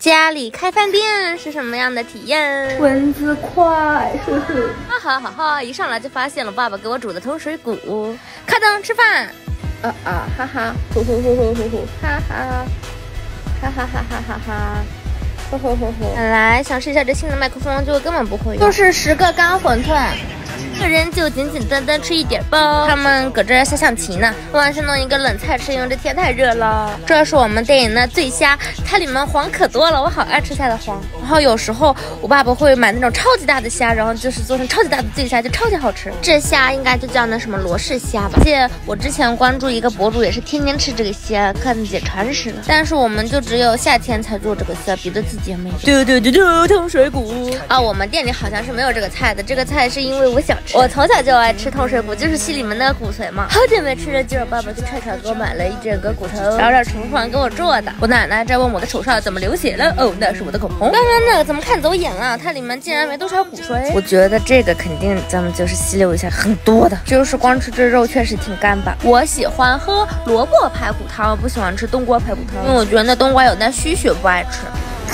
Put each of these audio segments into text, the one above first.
家里开饭店是什么样的体验？ 蚊子快，呵呵。 哈哈哈哈！一上来就发现了爸爸给我煮的通水骨。开灯吃饭。 哈哈，呼呼呼呼呼呼，哈哈，哈哈哈哈哈哈，呼呼呼呼。 本来想试一下这新的麦克风，结果根本不会用。 就是10个干馄饨。 一个人就简简单单吃一点吧。他们搁这下象棋呢，晚上弄一个冷菜吃，因为这天太热了。这是我们店里的醉虾，它里面黄可多了，我好爱吃虾的黄。然后有时候我爸爸会买那种超级大的虾，然后就是做成超级大的醉虾，就超级好吃。这虾应该就叫那什么罗氏虾吧。而且我之前关注一个博主，也是天天吃这个虾，看姐馋死了。但是我们就只有夏天才做这个虾，别的季节没有。对，通水骨啊，我们店里好像是没有这个菜的。这个菜是因为我想吃。 我从小就爱吃通水骨，就是戏里面那个骨髓嘛。好久没吃了，今儿爸爸去菜场给我买了一整个骨头，然后这厨房给我做的。我奶奶在问我的手上怎么流血了，哦，那是我的口红。刚刚那个怎么看走眼了？它里面竟然没多少骨髓。我觉得这个肯定咱们就是吸溜一下很多的，就是光吃这肉确实挺干巴。我喜欢喝萝卜排骨汤，不喜欢吃冬瓜排骨汤，因为我觉得那冬瓜有点虚血，不爱吃。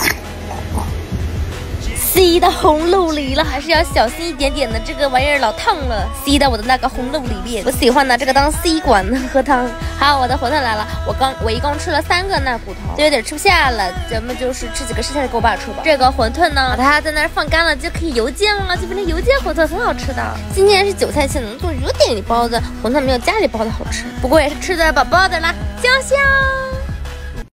吸到红肉里了，还是要小心一点点的。这个玩意儿老烫了，吸到我的那个红肉里面。我喜欢拿这个当吸管喝汤。好，我的馄饨来了，我一共吃了3个那骨头，就有点吃不下了。咱们就是吃几个剩下的给我爸吃吧。这个馄饨呢，把它在那儿放干了就可以油煎了，就变成油煎馄饨，很好吃的。今天是韭菜馅，能做热店里包的馄饨没有家里包的好吃，不过也是吃的饱饱的啦，香香。